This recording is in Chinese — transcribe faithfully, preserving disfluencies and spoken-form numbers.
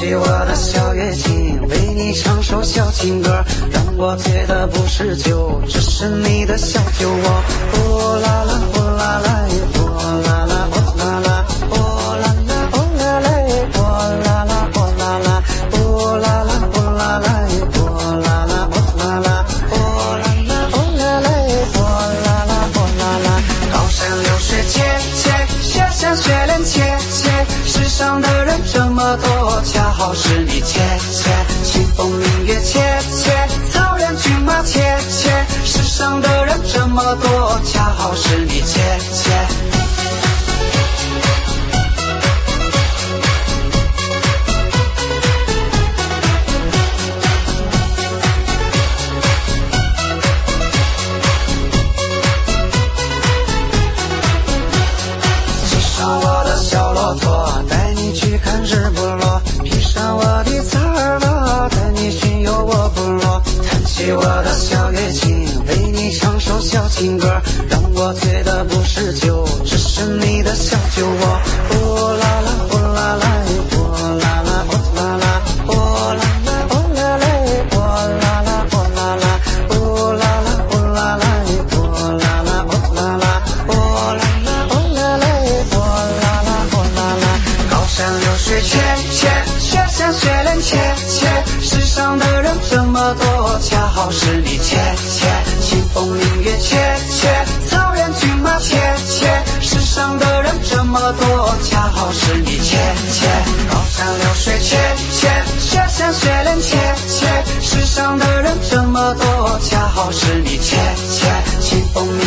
起我的小月琴，为你唱首小情歌，让我醉的不是酒，只是你的小酒窝。哦啦啦，哦啦啦，哦啦啦，哦啦啦，哦啦啦，哦啦啦，哦啦啦，哦啦啦，哦啦啦，哦啦啦，哦啦啦，哦啦啦，哦啦啦，哦啦啦，哦啦啦，哦啦啦。高山流水切切，雪山雪莲切切，世上的人这么多，恰好是你切切。清风明月切切，草原骏马切切，世上的人这么多，恰好是你切切。骑上我的小骆驼，带你去看日不落，披上我的草儿帽，带你巡游我部落，弹起我的小乐琴，为你唱首小情歌，让我醉的不是酒，只是你的小酒窝。哦啦啦，哦啦啦，哦啦啦，哦啦啦，哦啦啦，哦啦啦，哦啦啦，哦啦啦，哦啦啦，哦啦啦，哦啦啦，哦啦啦，哦啦啦，哦啦啦，哦啦啦，哦啦啦。高山流水切切，雪山雪莲切切，世上的人这么多，恰好是你切切。清风明月切切，草原骏马切切，世上的人这么多，恰好是你切切。高山流水切切，雪山雪莲切切，世上的人这么多，恰好是你切切。清风明